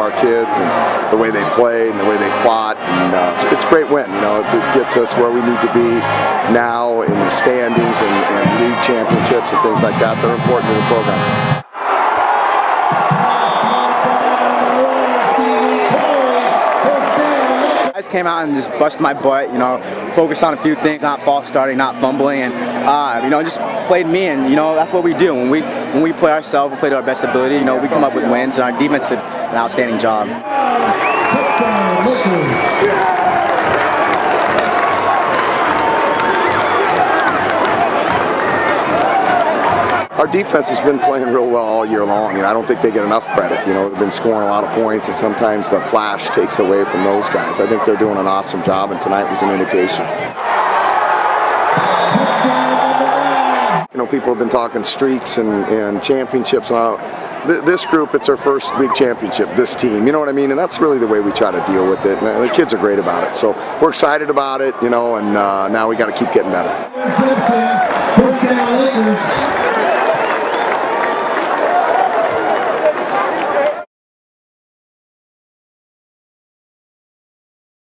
our kids and the way they played and the way they fought. And it's a great win. You know, it gets us where we need to be now in the standings and league championships and things like that. They're important to the program. I just came out and just busted my butt, you know, focused on a few things, not false starting, not fumbling, and you know, just played me. And you know, that's what we do when we play ourselves, we play to our best ability. You know, we come up with wins, and our defense did an outstanding job. Our defense has been playing real well all year long, and I don't think they get enough credit. You know, they've been scoring a lot of points, and sometimes the flash takes away from those guys. I think they're doing an awesome job, and tonight was an indication. You know, people have been talking streaks and championships. This group, it's our first league championship, this team, you know what I mean? And that's really the way we try to deal with it. And the kids are great about it. So we're excited about it, you know, and now we got to keep getting better.